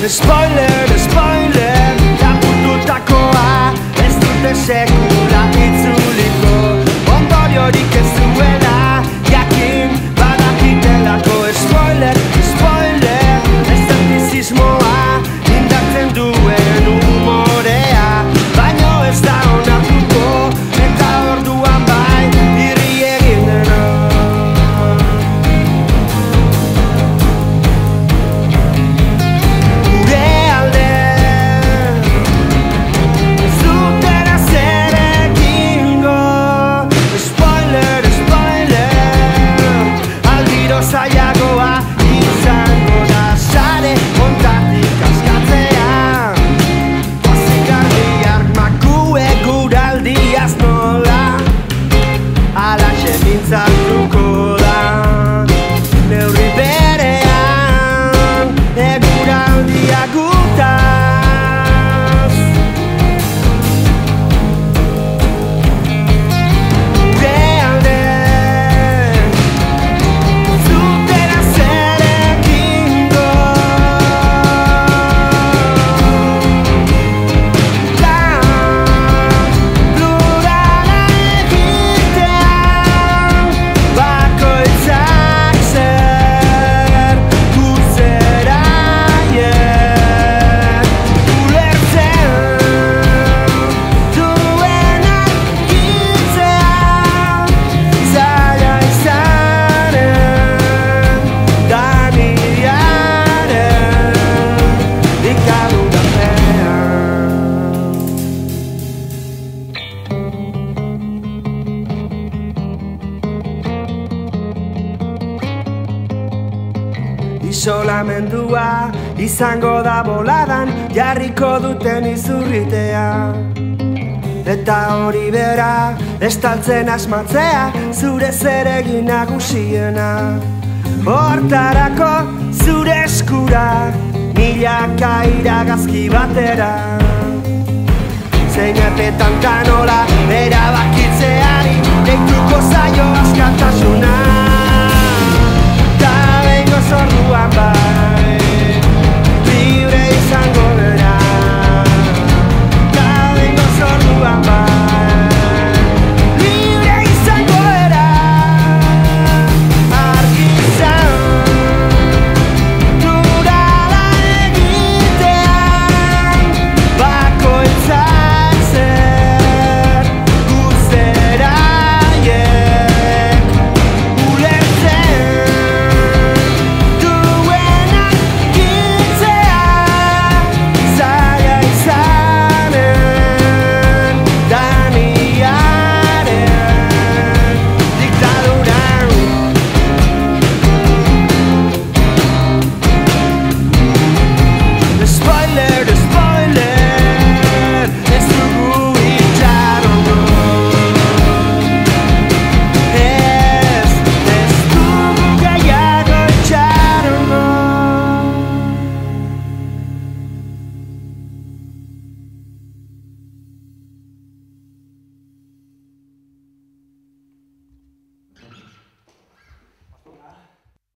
Spoiler, spoiler, lapurtutakoa ez dute sekula itzuliko, ondoriorik ez duela jakin badakitelako. Spoiler, spoiler, eszeptizismoa indartzen duen umorea, baino ez da onartuko eta orduan bai irri egin dena. Zailagoa izango da sare ontatik askatzean, pazigarriak makue guraldiaz nola alaxe mintzatuko da neurri berean eguraldia gutaz. Isolamendua izango da boladan jarriko duten izurritea, eta hori bera estaltzen asmatzea zure zeregin nagusiena. Hortarako zure eskura milaka iragazki batera, zeinetetan ta nola erabakitzeari deituko zaio askatasuna.